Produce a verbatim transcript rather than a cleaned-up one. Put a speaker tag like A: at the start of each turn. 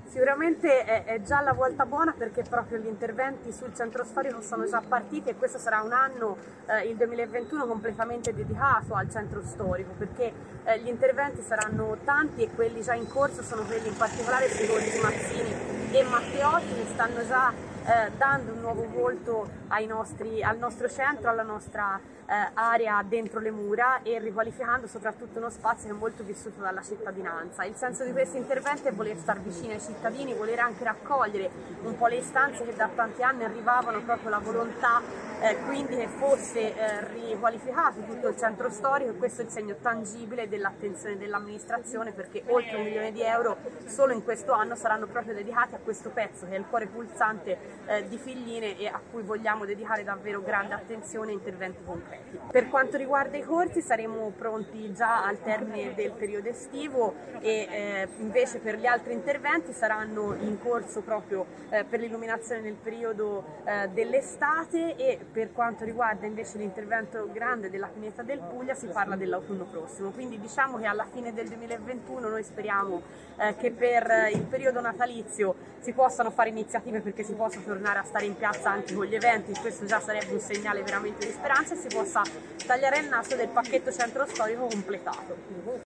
A: Sicuramente è, è già la volta buona perché proprio gli interventi sul centro storico sono già partiti e questo sarà un anno, eh, il duemilaventuno, completamente dedicato al centro storico, perché eh, gli interventi saranno tanti e quelli già in corso sono quelli in particolare sui corsi Mazzini e Matteotti, che stanno già eh, dando un nuovo volto ai nostri, al nostro centro, alla nostra eh, area dentro le mura e riqualificando soprattutto uno spazio che è molto vissuto dalla cittadinanza. Il senso di questi interventi è voler star vicini ai cittadini, voler anche raccogliere un po' le istanze che da tanti anni arrivavano, proprio la volontà eh, quindi che fosse eh, riqualificato tutto il centro storico, e questo è il segno tangibile dell'attenzione dell'amministrazione, perché oltre un milione di euro solo in questo anno saranno proprio dedicati a questo pezzo che è il cuore pulsante eh, di Figline e a cui vogliamo dedicare davvero grande attenzione e interventi concreti. Per quanto riguarda i corsi saremo pronti già al termine del periodo estivo e eh, invece per gli altri interventi saranno in corso proprio eh, per l'illuminazione nel periodo eh, dell'estate, e per quanto riguarda invece l'intervento grande della Pineta del Puglia si parla dell'autunno prossimo. Quindi diciamo che alla fine del duemilaventuno noi speriamo eh, che per il periodo natalizio si possano fare iniziative perché si possa tornare a stare in piazza anche con gli eventi, questo già sarebbe un segnale veramente di speranza, e si possa tagliare il naso del pacchetto centro storico completato.